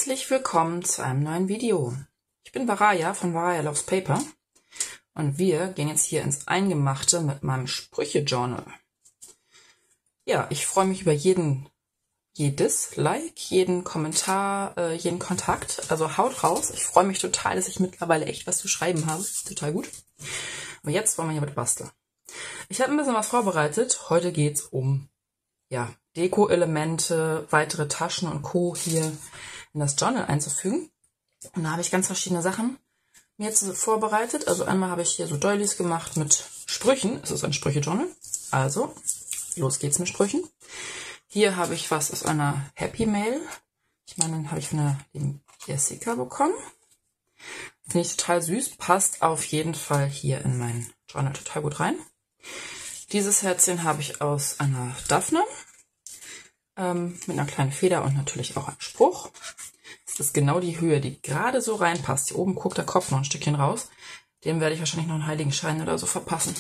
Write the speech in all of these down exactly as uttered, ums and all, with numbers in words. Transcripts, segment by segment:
Herzlich willkommen zu einem neuen Video. Ich bin Varaya von Varaya Loves Paper und wir gehen jetzt hier ins Eingemachte mit meinem Sprüche-Journal. Ja, ich freue mich über jeden, jedes Like, jeden Kommentar, äh, jeden Kontakt. Also haut raus. Ich freue mich total, dass ich mittlerweile echt was zu schreiben habe. Total gut. Aber jetzt wollen wir hier mit basteln. Ich habe ein bisschen was vorbereitet. Heute geht es um ja, Deko-Elemente, weitere Taschen und Co. hier in das Journal einzufügen. Und da habe ich ganz verschiedene Sachen mir jetzt vorbereitet. Also einmal habe ich hier so Doilies gemacht mit Sprüchen. Es ist ein Sprüche-Journal. Also, los geht's mit Sprüchen. Hier habe ich was aus einer Happy Mail. Ich meine, den habe ich von der lieben Jessica bekommen. Finde ich total süß. Passt auf jeden Fall hier in mein Journal total gut rein. Dieses Herzchen habe ich aus einer Daphne. Ähm, mit einer kleinen Feder und natürlich auch einem Spruch. Das ist genau die Höhe, die gerade so reinpasst. Hier oben guckt der Kopf noch ein Stückchen raus. Dem werde ich wahrscheinlich noch einen Heiligenschein oder so verpassen.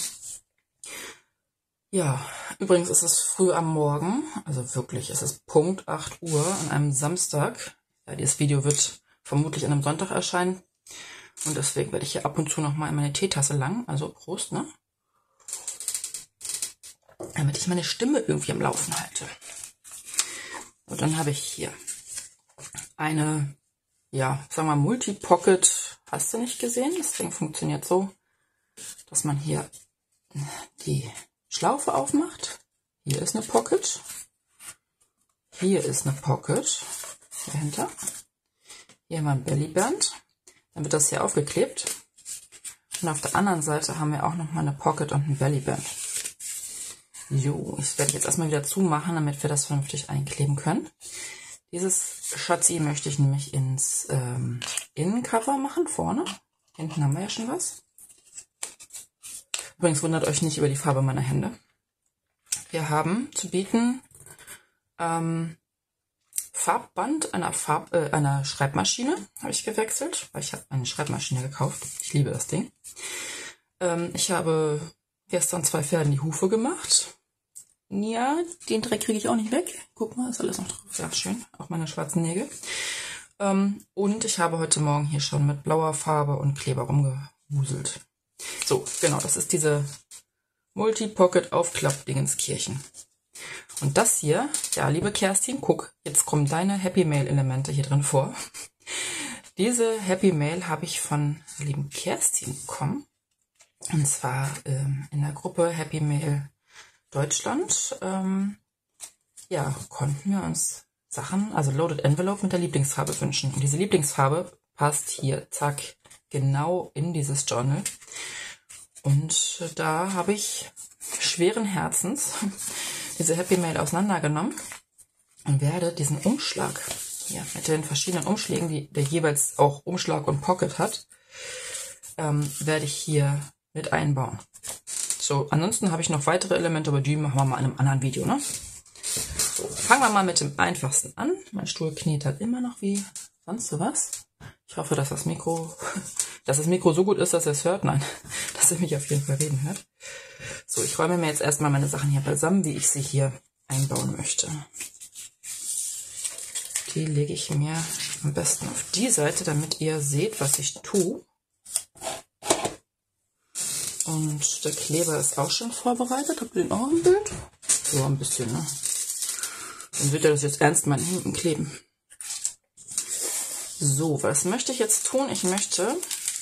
Ja, übrigens ist es früh am Morgen, also wirklich, es ist Punkt acht Uhr an einem Samstag. Ja, dieses Video wird vermutlich an einem Sonntag erscheinen. Und deswegen werde ich hier ab und zu noch mal in meine Teetasse lang. Also Prost, ne? Damit ich meine Stimme irgendwie am Laufen halte. Und dann habe ich hier eine, ja, sagen wir mal, Multi-Pocket, hast du nicht gesehen? Das Ding funktioniert so, dass man hier die Schlaufe aufmacht. Hier ist eine Pocket. Hier ist eine Pocket dahinter. Hier haben wir ein Bellyband. Dann wird das hier aufgeklebt. Und auf der anderen Seite haben wir auch noch mal eine Pocket und ein Bellyband. Jo, ich werde jetzt erstmal wieder zumachen, damit wir das vernünftig einkleben können. Dieses Schatzi möchte ich nämlich ins ähm, Innencover machen, vorne. Hinten haben wir ja schon was. Übrigens wundert euch nicht über die Farbe meiner Hände. Wir haben zu bieten ähm, Farbband einer, Farb, äh, einer Schreibmaschine, habe ich gewechselt, weil ich habe eine Schreibmaschine gekauft. Ich liebe das Ding. Ähm, ich habe gestern zwei Pferden die Hufe gemacht. Ja, den Dreck kriege ich auch nicht weg. Guck mal, ist alles noch drauf. Ja, schön. Auch meine schwarzen Nägel. Ähm, und ich habe heute Morgen hier schon mit blauer Farbe und Kleber rumgewuselt. So, genau, das ist diese Multi-Pocket-Aufklapp-Dingenskirchen. Und das hier, ja, liebe Kerstin, guck, jetzt kommen deine Happy Mail-Elemente hier drin vor. Diese Happy Mail habe ich von der lieben Kerstin bekommen. Und zwar ähm, in der Gruppe Happy Mail Deutschland. Ähm, ja, konnten wir uns Sachen, also Loaded Envelope mit der Lieblingsfarbe wünschen. Und diese Lieblingsfarbe passt hier, zack, genau in dieses Journal. Und da habe ich schweren Herzens diese Happy Mail auseinandergenommen und werde diesen Umschlag hier mit den verschiedenen Umschlägen, die der jeweils auch Umschlag und Pocket hat, ähm, werde ich hier mit einbauen. So, ansonsten habe ich noch weitere Elemente, aber die machen wir mal in einem anderen Video, ne? So, fangen wir mal mit dem einfachsten an. Mein Stuhl kniet halt immer noch wie sonst sowas. Ich hoffe, dass das Mikro, dass das Mikro so gut ist, dass ihr es hört. Nein, dass ihr mich auf jeden Fall reden hört. So, ich räume mir jetzt erstmal meine Sachen hier beisammen, wie ich sie hier einbauen möchte. Die lege ich mir am besten auf die Seite, damit ihr seht, was ich tue. Und der Kleber ist auch schon vorbereitet. Habt ihr den auch im Bild? So ein bisschen, ne? Dann wird er das jetzt ernst meinen Händen kleben. So, was möchte ich jetzt tun? Ich möchte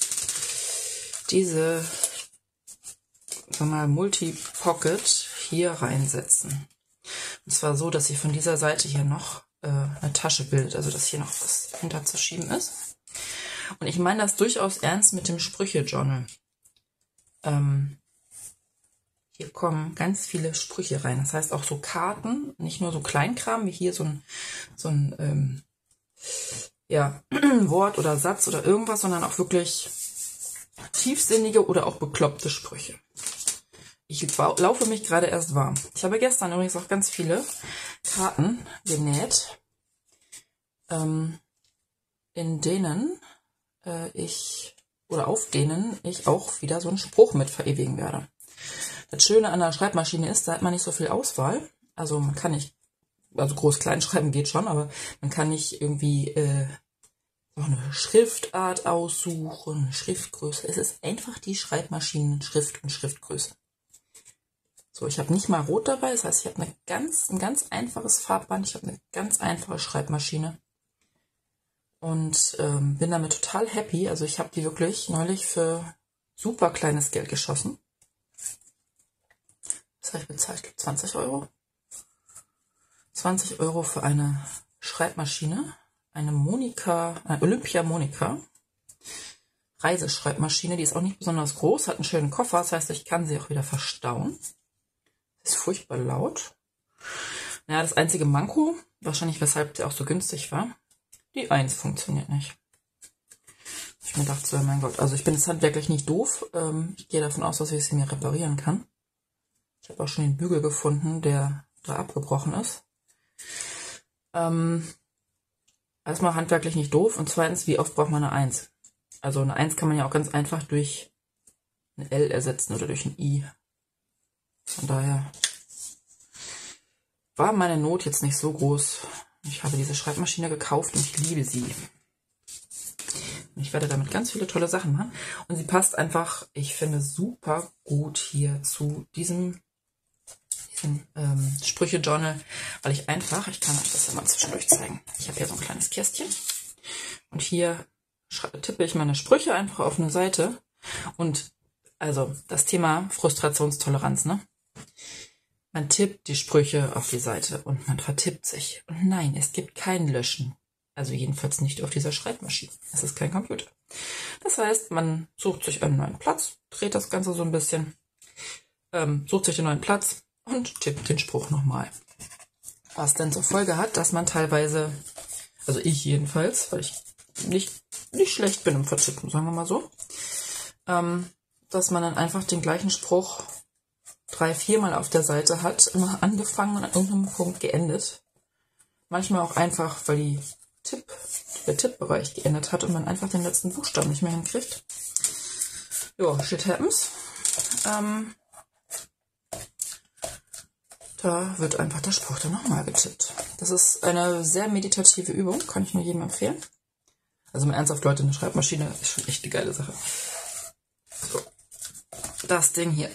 diese, sagen wir mal, Multi-Pocket hier reinsetzen. Und zwar so, dass sie von dieser Seite hier noch äh, eine Tasche bildet. Also, dass hier noch was hinterzuschieben ist. Und ich meine das durchaus ernst mit dem Sprüche-Journal. Ähm, hier kommen ganz viele Sprüche rein. Das heißt auch so Karten, nicht nur so Kleinkram wie hier so ein, so ein ähm, ja, Wort oder Satz oder irgendwas, sondern auch wirklich tiefsinnige oder auch bekloppte Sprüche. Ich laufe mich gerade erst warm. Ich habe gestern übrigens auch ganz viele Karten genäht, ähm, in denen äh, ich oder auf denen ich auch wieder so einen Spruch mit verewigen werde. Das Schöne an der Schreibmaschine ist, da hat man nicht so viel Auswahl. Also man kann nicht, also groß-klein schreiben geht schon, aber man kann nicht irgendwie äh, Noch eine Schriftart aussuchen, Schriftgröße. Es ist einfach die Schreibmaschinen-Schrift und Schriftgröße. So, ich habe nicht mal Rot dabei, das heißt, ich habe eine ganz, ein ganz einfaches Farbband, ich habe eine ganz einfache Schreibmaschine und ähm, bin damit total happy. Also ich habe die wirklich neulich für super kleines Geld geschossen. Was habe ich bezahlt? Ich glaube zwanzig Euro. zwanzig Euro für eine Schreibmaschine, eine Monika, eine Olympia Monika Reiseschreibmaschine. Die ist auch nicht besonders groß, hat einen schönen Koffer, das heißt, ich kann sie auch wieder verstauen. Ist furchtbar laut. Ja, das einzige Manko, wahrscheinlich weshalb sie auch so günstig war, die eins funktioniert nicht. Ich mir dachte so, mein Gott, also ich bin jetzt handwerklich nicht doof. Ähm, ich gehe davon aus, dass ich sie mir reparieren kann. Ich habe auch schon den Bügel gefunden, der da abgebrochen ist. Ähm, erstmal handwerklich nicht doof und zweitens, wie oft braucht man eine eins? Also eine eins kann man ja auch ganz einfach durch ein L ersetzen oder durch ein I. Von daher war meine Not jetzt nicht so groß. Ich habe diese Schreibmaschine gekauft und ich liebe sie. Ich werde damit ganz viele tolle Sachen machen. Und sie passt einfach, ich finde, super gut hier zu diesem, diesem ähm, Sprüche-Journal, weil ich einfach, ich kann euch das ja mal zwischendurch zeigen. Ich habe hier so ein kleines Kästchen und hier tippe ich meine Sprüche einfach auf eine Seite. Und also das Thema Frustrationstoleranz, ne? Man tippt die Sprüche auf die Seite und man vertippt sich. Und nein, es gibt kein Löschen. Also jedenfalls nicht auf dieser Schreibmaschine. Es ist kein Computer. Das heißt, man sucht sich einen neuen Platz, dreht das Ganze so ein bisschen, ähm, sucht sich den neuen Platz und tippt den Spruch nochmal. Was dann zur Folge hat, dass man teilweise, also ich jedenfalls, weil ich nicht, nicht schlecht bin im Vertippen, sagen wir mal so, ähm, dass man dann einfach den gleichen Spruch drei, viermal auf der Seite hat, immer angefangen und an irgendeinem Punkt geendet. Manchmal auch einfach, weil die Tipp, der Tippbereich geändert hat und man einfach den letzten Buchstaben nicht mehr hinkriegt. Ja, shit happens. Ähm, da wird einfach der Spruch dann nochmal getippt. Das ist eine sehr meditative Übung, kann ich nur jedem empfehlen. Also mal ernsthaft, Leute, eine Schreibmaschine ist schon echt eine geile Sache. So, das Ding hier.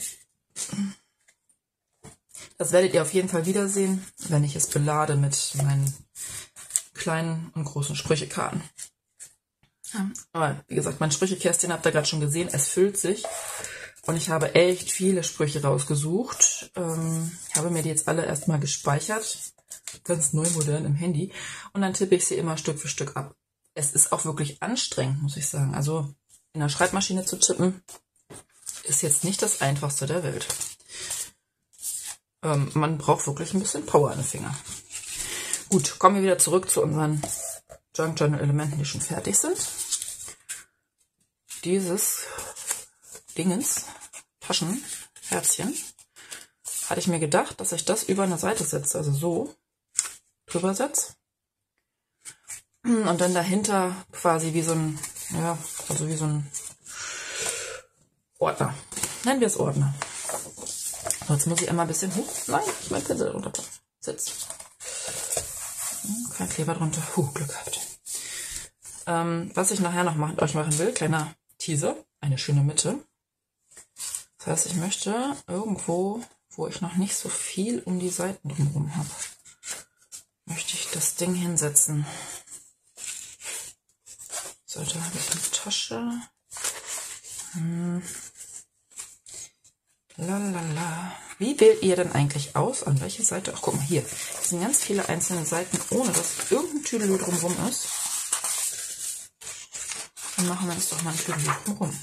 Das werdet ihr auf jeden Fall wiedersehen, wenn ich es belade mit meinen kleinen und großen Sprüchekarten. Ja, aber wie gesagt, mein Sprüchekästchen habt ihr gerade schon gesehen, es füllt sich. Und ich habe echt viele Sprüche rausgesucht. Ähm, ich habe mir die jetzt alle erstmal gespeichert. Ganz neu modern im Handy. Und dann tippe ich sie immer Stück für Stück ab. Es ist auch wirklich anstrengend, muss ich sagen. Also in der Schreibmaschine zu tippen, ist jetzt nicht das Einfachste der Welt. Ähm, man braucht wirklich ein bisschen Power in den Finger. Gut, kommen wir wieder zurück zu unseren Junk Journal Elementen, die schon fertig sind. Dieses Dingens, Taschen, Herzchen, hatte ich mir gedacht, dass ich das über eine Seite setze, also so drüber setze. Und dann dahinter quasi wie so ein, ja, also wie so ein Ordner. Nennen wir es Ordner. So, jetzt muss ich einmal ein bisschen hoch. Nein, ich mein Pinsel runter. Sitzt. Kein Kleber drunter. Puh, Glück gehabt. Ähm, was ich nachher noch mit euch machen will, kleiner Teaser, eine schöne Mitte. Das heißt, ich möchte irgendwo, wo ich noch nicht so viel um die Seiten drumherum habe, möchte ich das Ding hinsetzen. So, da habe ich eine Tasche. Hm. Lalala. Wie wählt ihr denn eigentlich aus? An welche Seite? Ach, guck mal hier. Das sind ganz viele einzelne Seiten, ohne dass irgendein Tüdelü drumherum ist. Dann machen wir uns doch mal ein Tüdelü drumherum.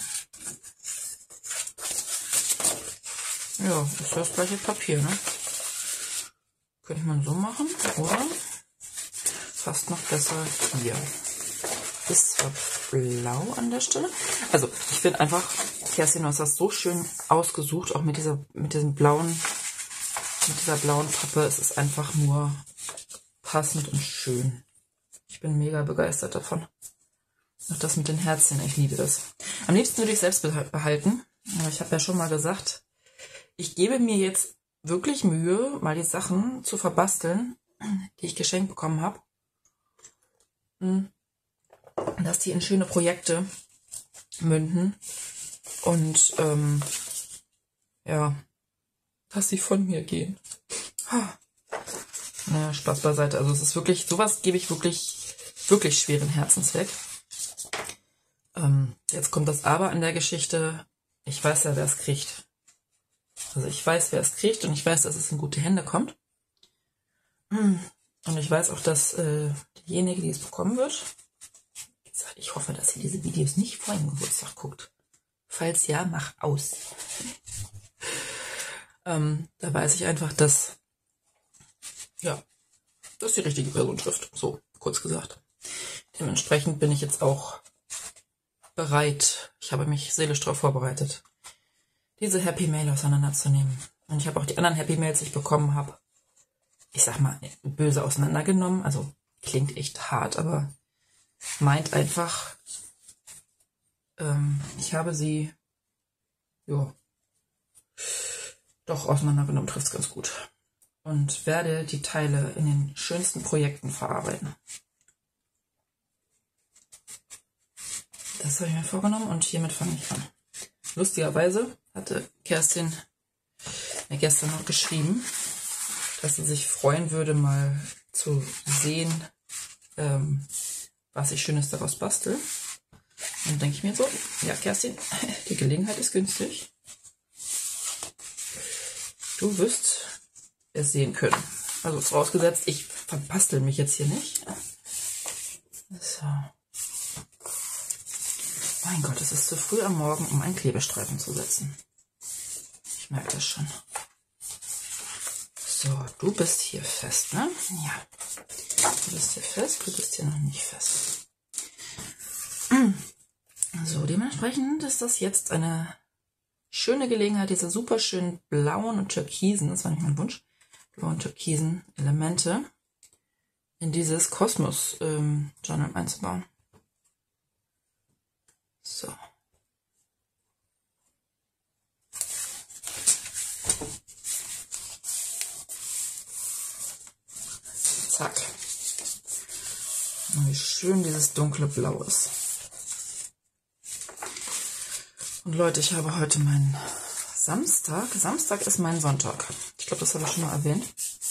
Ja, das ist das gleiche Papier, ne? Könnte man so machen, oder? Fast noch besser hier. Ist zwar blau an der Stelle. Also, ich finde einfach, Kerstin, du hast das so schön ausgesucht, auch mit dieser, mit diesem blauen, mit dieser blauen Pappe. Es ist einfach nur passend und schön. Ich bin mega begeistert davon. Auch das mit den Herzchen, ich liebe das. Am liebsten würde ich selbst behalten. Aber ich habe ja schon mal gesagt, ich gebe mir jetzt wirklich Mühe, mal die Sachen zu verbasteln, die ich geschenkt bekommen habe. dass die in schöne Projekte münden und ähm, ja, dass sie von mir gehen. Ha. Naja, Spaß beiseite. Also es ist wirklich, sowas gebe ich wirklich, wirklich schweren Herzens weg. Ähm, jetzt kommt das Aber an der Geschichte. Ich weiß ja, wer es kriegt. Also ich weiß, wer es kriegt und ich weiß, dass es in gute Hände kommt. Und ich weiß auch, dass äh, diejenige, die es bekommen wird, ich hoffe, dass sie diese Videos nicht vor ihrem Geburtstag guckt. Falls ja, mach aus. ähm, da weiß ich einfach, dass ja, dass die richtige Person trifft. So, kurz gesagt. Dementsprechend bin ich jetzt auch bereit. Ich habe mich seelisch darauf vorbereitet, diese Happy Mail auseinanderzunehmen. Und ich habe auch die anderen Happy Mails, die ich bekommen habe, ich sag mal, böse auseinandergenommen. Also klingt echt hart, aber meint einfach, ähm, ich habe sie, ja, doch auseinandergenommen, trifft es ganz gut. Und werde die Teile in den schönsten Projekten verarbeiten. Das habe ich mir vorgenommen und hiermit fange ich an. Lustigerweise hatte Kerstin mir gestern noch geschrieben, dass sie sich freuen würde, mal zu sehen, ähm, was ich Schönes daraus bastel. Und dann denke ich mir so, ja Kerstin, die Gelegenheit ist günstig. Du wirst es sehen können. Also vorausgesetzt, ich verbastel mich jetzt hier nicht. So. Mein Gott, es ist zu früh am Morgen, um einen Klebestreifen zu setzen. Ich merke das schon. So, du bist hier fest, ne? Ja. Du bist hier fest, du bist hier noch nicht fest. So, dementsprechend ist das jetzt eine schöne Gelegenheit, diese super schönen blauen und türkisen, das war nicht mein Wunsch, blauen türkisen Elemente in dieses Kosmos ähm, Journal einzubauen. So. Zack. Und wie schön dieses dunkle Blau ist. Und Leute, ich habe heute meinen Samstag. Samstag ist mein Sonntag. Ich glaube, das habe ich schon mal erwähnt.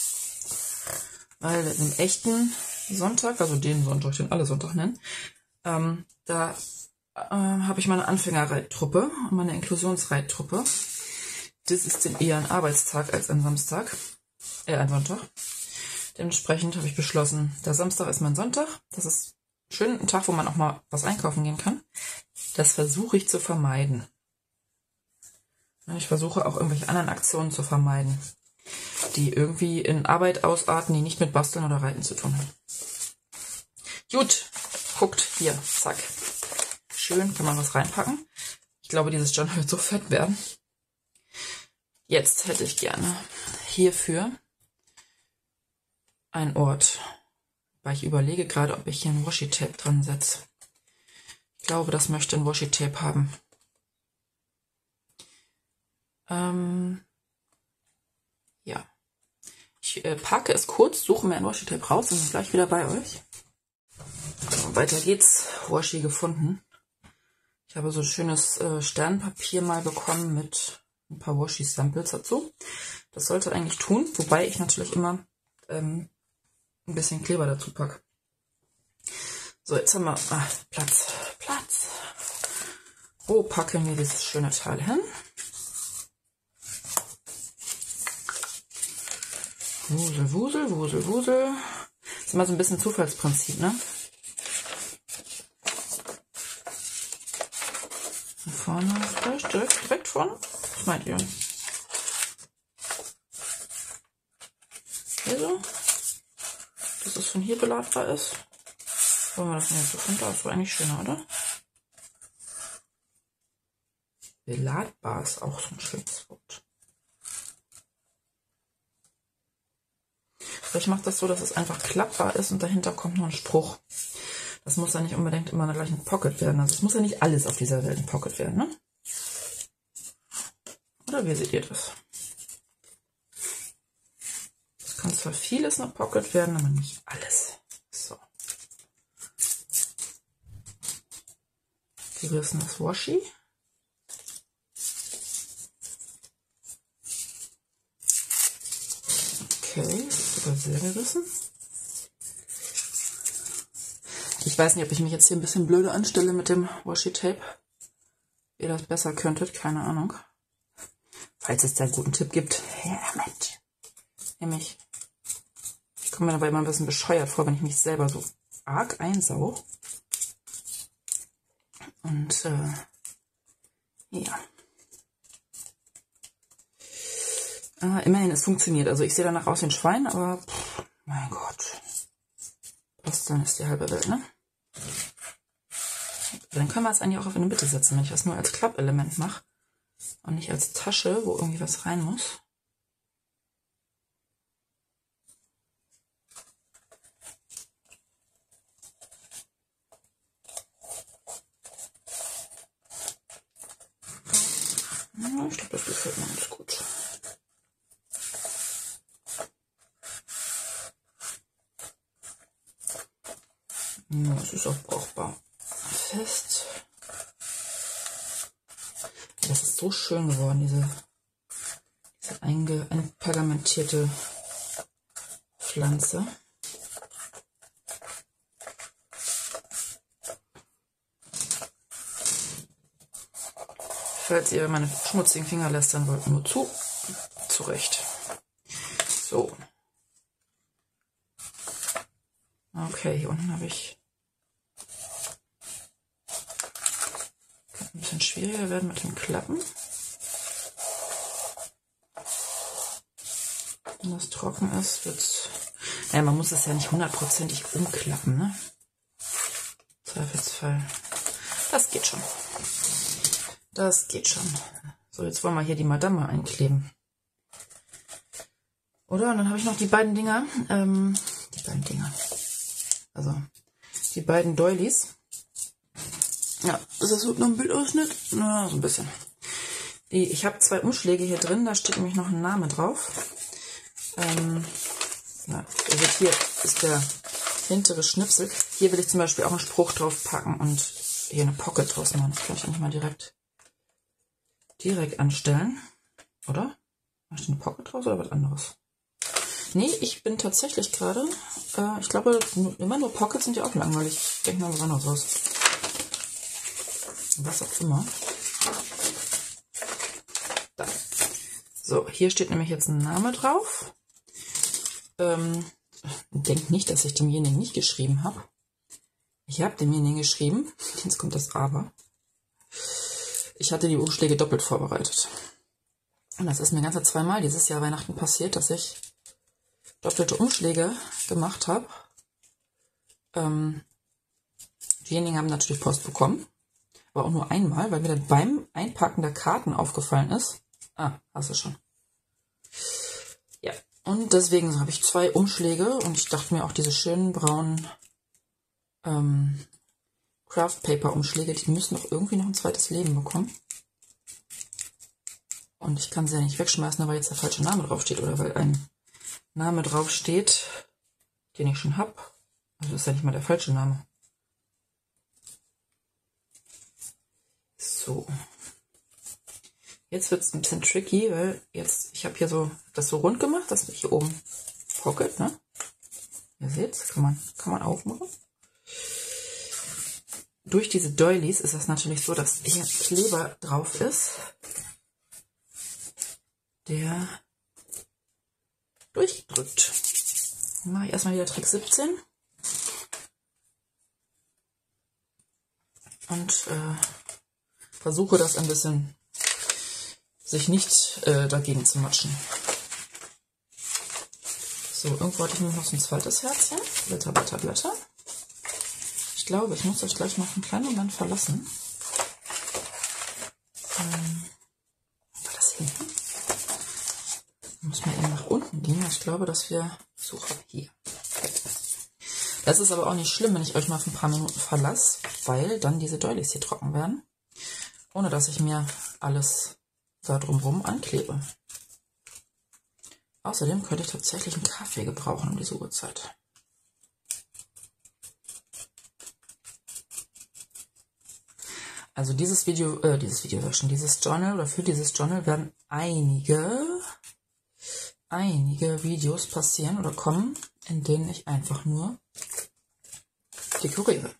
Weil im echten Sonntag, also den Sonntag, den alle Sonntag nennen, ähm, da äh, habe ich meine Anfängerreittruppe und meine Inklusionsreittruppe. Das ist dann eher ein Arbeitstag als ein Samstag, äh, ein Sonntag. Dementsprechend habe ich beschlossen, der Samstag ist mein Sonntag. Das ist schön ein Tag, wo man auch mal was einkaufen gehen kann. Das versuche ich zu vermeiden. Ich versuche auch irgendwelche anderen Aktionen zu vermeiden, die irgendwie in Arbeit ausarten, die nicht mit Basteln oder Reiten zu tun haben. Gut, guckt hier, zack. Schön, kann man was reinpacken. Ich glaube, dieses Journal wird so fett werden. Jetzt hätte ich gerne hierfür einen Ort, weil ich überlege gerade, ob ich hier ein Washi-Tape dran setze. Ich glaube, das möchte ein Washi-Tape haben. Ähm, ja. Ich äh, packe es kurz, suche mir ein Washi-Tape raus und bin gleich wieder bei euch. So, weiter geht's. Washi gefunden. Ich habe so ein schönes äh, Sternpapier mal bekommen mit ein paar Washi-Samples dazu. Das sollte eigentlich tun, wobei ich natürlich immer ähm, ein bisschen Kleber dazu packe. So, jetzt haben wir ah, Platz, Platz. Wo packen wir dieses schöne Teil hin? Wusel, Wusel, Wusel, Wusel. Das ist immer so ein bisschen Zufallsprinzip, ne? Hier vorne, vielleicht direkt, direkt vorne? Was meint ihr? Hier so? Dass es von hier beladbar ist? Wollen wir das denn jetzt so von da? Das war eigentlich schöner, oder? Beladbar ist auch so ein schönes Wort. Ich mache das so, dass es einfach klappbar ist und dahinter kommt noch ein Spruch. Das muss ja nicht unbedingt immer gleich ein Pocket werden. Also es muss ja nicht alles auf dieser Welt ein Pocket werden, ne? Oder wie seht ihr das? Es kann zwar vieles noch Pocket werden, aber nicht alles. So. gerissenes Washi. Okay, das ist sogar sehr gerissen. Ich weiß nicht, ob ich mich jetzt hier ein bisschen blöde anstelle mit dem Washi-Tape. Ihr das besser könntet, keine Ahnung. Falls es da einen guten Tipp gibt. Ja, Mensch. Nämlich, ich komme mir dabei immer ein bisschen bescheuert vor, wenn ich mich selber so arg einsau. Und, äh, ja. Ah, immerhin, es funktioniert. Also ich sehe danach aus wie ein Schwein, aber, pff, mein Gott. Was dann ist die halbe Welt, ne? Dann können wir es eigentlich auch auf eine Mitte setzen, wenn ich das nur als Klappelement mache und nicht als Tasche, wo irgendwie was rein muss. Ja, ich glaube, das gefällt mir ganz gut. Ja, es ist auch brauchbar. Fest. Das ist so schön geworden, diese, diese einge, einpergamentierte Pflanze. Falls ihr meine schmutzigen Finger lästern wollt, nur zu. Zurecht. So. Okay, hier unten habe ich... Kann ein bisschen schwieriger werden mit dem Klappen. Wenn das trocken ist, wird's... Ja, man muss es ja nicht hundertprozentig umklappen, ne? Zweifelsfall. Das geht schon. Das geht schon. So, jetzt wollen wir hier die Madame einkleben. Oder? Und dann habe ich noch die beiden Dinger. Ähm, die beiden Dinger. Also, die beiden Doilies. Ja, ist das nur ein Bildausschnitt? Na, so ein bisschen. Die, ich habe zwei Umschläge hier drin, da steht nämlich noch ein Name drauf. Ähm, ja, also hier ist der hintere Schnipsel. Hier will ich zum Beispiel auch einen Spruch drauf packen und hier eine Pocket draus machen. Das kann ich eigentlich mal direkt, direkt anstellen. Oder? Mach ich eine Pocket draus oder was anderes? Nee, ich bin tatsächlich gerade, äh, ich glaube, immer nur Pockets sind ja auch langweilig. Ich denke mal was anderes aus. Was auch immer. Da. So, hier steht nämlich jetzt ein Name drauf. Ähm, denkt nicht, dass ich demjenigen nicht geschrieben habe. Ich habe demjenigen geschrieben. Jetzt kommt das Aber. Ich hatte die Umschläge doppelt vorbereitet. Und das ist mir ganze zweimal dieses Jahr Weihnachten passiert, dass ich doppelte Umschläge gemacht habe. Ähm, diejenigen haben natürlich Post bekommen. Aber auch nur einmal, weil mir dann beim Einpacken der Karten aufgefallen ist. Ah, hast du schon. Ja, und deswegen habe ich zwei Umschläge und ich dachte mir auch diese schönen braunen ähm, Craft Paper Umschläge, die müssen doch irgendwie noch ein zweites Leben bekommen. Und ich kann sie ja nicht wegschmeißen, weil jetzt der falsche Name draufsteht oder weil ein Name draufsteht, den ich schon habe. Also das ist ja nicht mal der falsche Name. So. Jetzt wird es ein bisschen tricky, weil jetzt, ich habe hier so das so rund gemacht, das hier oben Pocket, ne? Ihr seht, kann man, kann man aufmachen. Durch diese Doilies ist das natürlich so, dass hier Kleber drauf ist, der durchdrückt. Dann mache ich erstmal wieder Trick siebzehn. Und äh, versuche das ein bisschen, sich nicht äh, dagegen zu matschen. So, irgendwo hatte ich noch so ein zweites Herzchen. Blätter, Blätter, Blätter. Ich glaube, ich muss euch gleich noch einen kleinen Moment verlassen. Ähm, war das hinten? Muss man eben nach unten gehen. Ich glaube, dass wir... Suche hier. Das ist aber auch nicht schlimm, wenn ich euch mal für ein paar Minuten verlasse, weil dann diese Doilies hier trocken werden, ohne dass ich mir alles da drumherum anklebe. Außerdem könnte ich tatsächlich einen Kaffee gebrauchen um diese Uhrzeit. Also dieses Video, äh, dieses Video schon, dieses Journal oder für dieses Journal werden einige, einige Videos passieren oder kommen, in denen ich einfach nur dekoriere.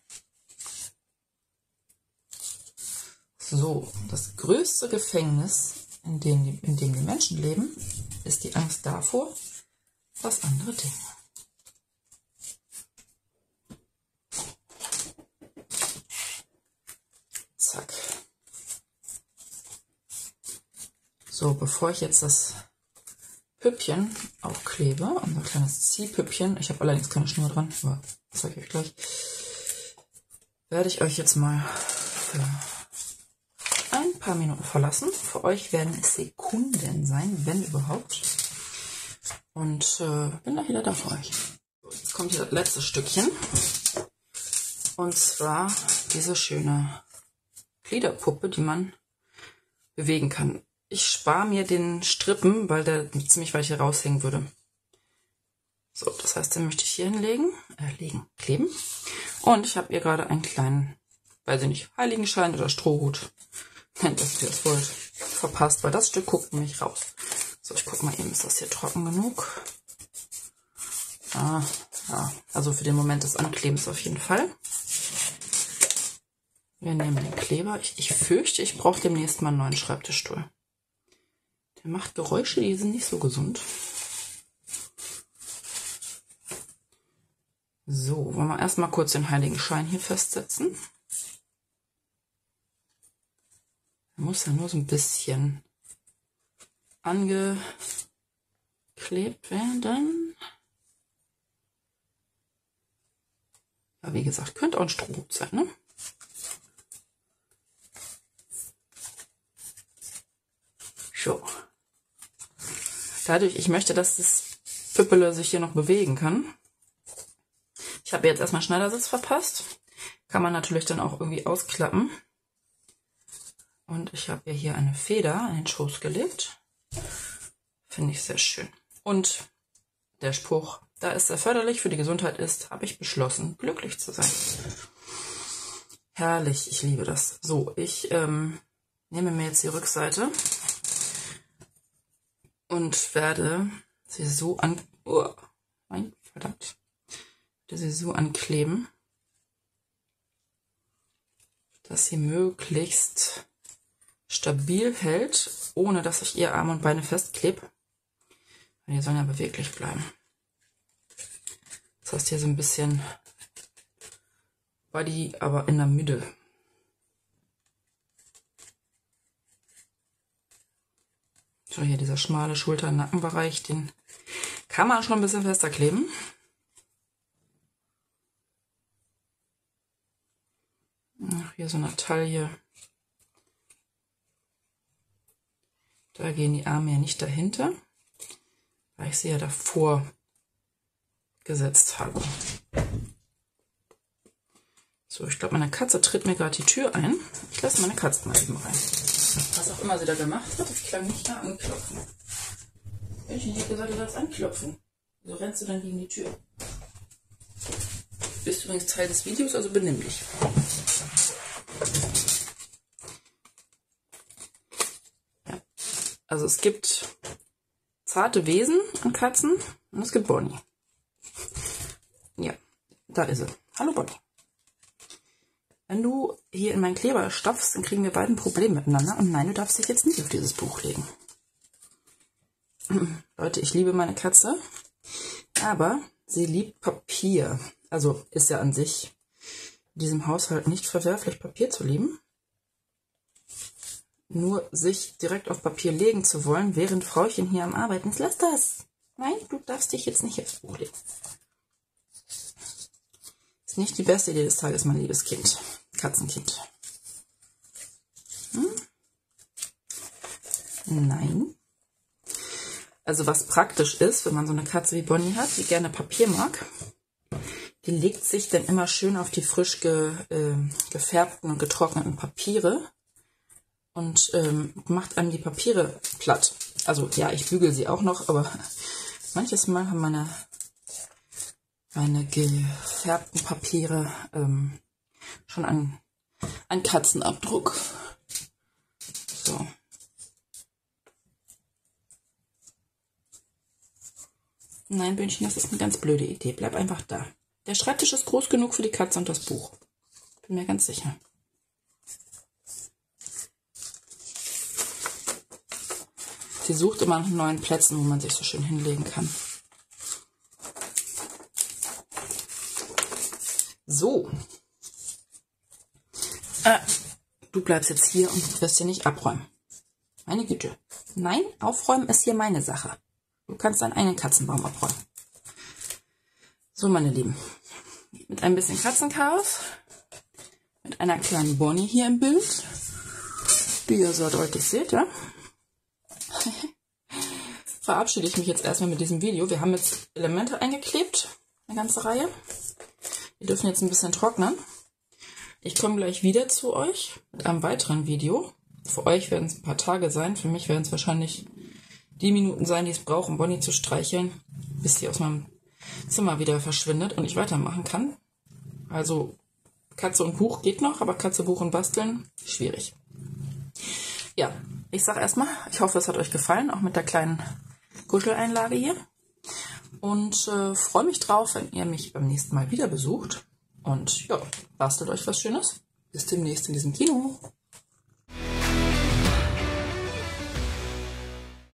So, das größte Gefängnis, in dem, die, in dem die Menschen leben, ist die Angst davor, was andere denken. Zack. So, bevor ich jetzt das Püppchen aufklebe, unser kleines Ziehpüppchen, ich habe allerdings keine Schnur dran, aber das zeige ich euch gleich, werde ich euch jetzt mal für ein paar Minuten verlassen. Für euch werden es Sekunden sein, wenn überhaupt. Und äh, bin gleich wieder da für euch. Jetzt kommt hier das letzte Stückchen. Und zwar diese schöne Gliederpuppe, die man bewegen kann. Ich spare mir den Strippen, weil der ziemlich weit hier raushängen würde. So, das heißt, den möchte ich hier hinlegen, äh, legen, kleben. Und ich habe ihr gerade einen kleinen, weiß ich nicht, Heiligenschein oder Strohhut, nennt das, wie ihr es wollt, verpasst, weil das Stück guckt nämlich raus. So, ich gucke mal eben, ist das hier trocken genug? Ah, ja, also für den Moment des Anklebens auf jeden Fall. Wir nehmen den Kleber. Ich, ich fürchte, ich brauche demnächst mal einen neuen Schreibtischstuhl. Der macht Geräusche, die sind nicht so gesund. So, wollen wir erstmal kurz den Heiligenschein hier festsetzen. Er muss ja nur so ein bisschen angeklebt werden. Ja, wie gesagt, könnte auch ein Strohhut sein, ne? So. Dadurch, ich möchte, dass das Püppele sich hier noch bewegen kann. Ich habe jetzt erstmal Schneidersitz verpasst. Kann man natürlich dann auch irgendwie ausklappen. Und ich habe ihr hier eine Feder in den Schoß gelegt. Finde ich sehr schön. Und der Spruch, da es sehr förderlich für die Gesundheit ist, habe ich beschlossen, glücklich zu sein. Herrlich, ich liebe das. So, ich ähm, nehme mir jetzt die Rückseite und werde sie so an... Oh, nein, verdammt. Werde sie so ankleben, dass sie möglichst stabil hält, ohne dass ich ihr Arme und Beine festklebe. Die sollen ja beweglich bleiben. Das heißt hier so ein bisschen Body, aber in der Mitte. So, hier dieser schmale Schulter-Nackenbereich, den kann man schon ein bisschen fester kleben. Ach, hier so eine Taille. Da gehen die Arme ja nicht dahinter, weil ich sie ja davor gesetzt habe. So, ich glaube, meine Katze tritt mir gerade die Tür ein. Ich lasse meine Katze mal eben rein. Was auch immer sie da gemacht hat, das klang nicht nach Anklopfen. Ich hätte gesagt, du sollst anklopfen. Wieso rennst du dann gegen die Tür? Du bist übrigens Teil des Videos, also benimm dich. Ja. Also es gibt zarte Wesen an Katzen und es gibt Bonnie. Ja, da ist sie. Hallo Bonnie. Wenn du hier in meinen Kleber stopfst, dann kriegen wir beide ein Problem miteinander. Und nein, du darfst dich jetzt nicht auf dieses Buch legen. Leute, ich liebe meine Katze, aber sie liebt Papier. Also ist ja an sich in diesem Haushalt nicht verwerflich, Papier zu lieben. Nur sich direkt auf Papier legen zu wollen, während Frauchen hier am Arbeiten ist, lass das. Nein, du darfst dich jetzt nicht aufs Buch legen. Ist nicht die beste Idee des Tages, mein liebes Kind. Katzenkind. Hm? Nein. Also was praktisch ist, wenn man so eine Katze wie Bonnie hat, die gerne Papier mag, die legt sich dann immer schön auf die frisch ge, äh, gefärbten und getrockneten Papiere und ähm, macht einem die Papiere platt. Also ja, ich bügel sie auch noch, aber manches Mal haben meine, meine gefärbten Papiere ähm, schon einen ein Katzenabdruck. So. Nein, Böhnchen, das ist eine ganz blöde Idee. Bleib einfach da. Der Schreibtisch ist groß genug für die Katze und das Buch. Bin mir ganz sicher. Sie sucht immer nach neuen Plätzen, wo man sich so schön hinlegen kann. So. Äh, du bleibst jetzt hier und wirst hier nicht abräumen. Meine Güte. Nein, aufräumen ist hier meine Sache. Du kannst deinen eigenen Katzenbaum abräumen. So, meine Lieben. Mit ein bisschen Katzenchaos. Mit einer kleinen Bonnie hier im Bild. Die ihr so deutlich seht, ja? Verabschiede ich mich jetzt erstmal mit diesem Video. Wir haben jetzt Elemente eingeklebt. Eine ganze Reihe. Die dürfen jetzt ein bisschen trocknen. Ich komme gleich wieder zu euch mit einem weiteren Video. Für euch werden es ein paar Tage sein. Für mich werden es wahrscheinlich die Minuten sein, die es braucht, um Bonnie zu streicheln, bis sie aus meinem Zimmer wieder verschwindet und ich weitermachen kann. Also Katze und Buch geht noch, aber Katze, Buch und Basteln, schwierig. Ja, ich sage erstmal, ich hoffe, es hat euch gefallen, auch mit der kleinen Kuscheleinlage hier. Und äh, freue mich drauf, wenn ihr mich beim nächsten Mal wieder besucht. Und ja, bastelt euch was Schönes. Bis demnächst in diesem Kino.